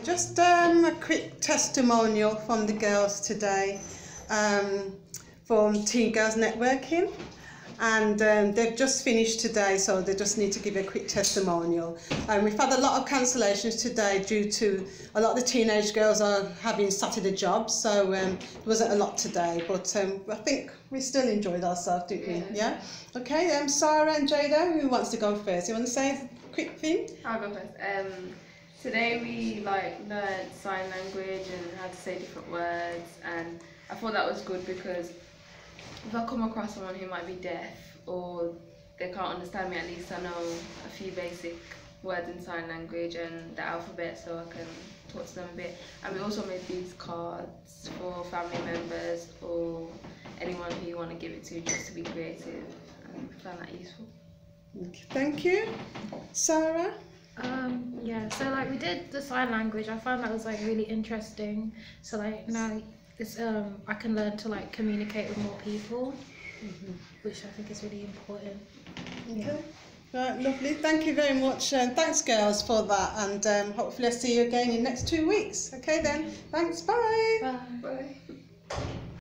Just a quick testimonial from the girls today from Teen Girls Networking, and they've just finished today, so they just need to give a quick testimonial. We've had a lot of cancellations today due to a lot of the teenage girls are having Saturday jobs, so there wasn't a lot today, but I think we still enjoyed ourselves, didn't we? Yeah? Okay, Sarah and Jada, who wants to go first? You want to say a quick thing? I'll go first. Today we learned sign language and how to say different words, and I thought that was good because if I come across someone who might be deaf or they can't understand me, at least I know a few basic words in sign language and the alphabet, so I can talk to them a bit. And we also made these cards for family members or anyone who you want to give it to, just to be creative, and I found that useful. Okay, thank you. Sarah? Yeah, so we did the sign language. I found that was really interesting. So now it's I can learn to communicate with more people, which I think is really important. Okay. Right, lovely. Thank you very much. Thanks, girls, for that, and hopefully I'll see you again in the next 2 weeks. Okay then. Thanks. Bye. Bye. Bye.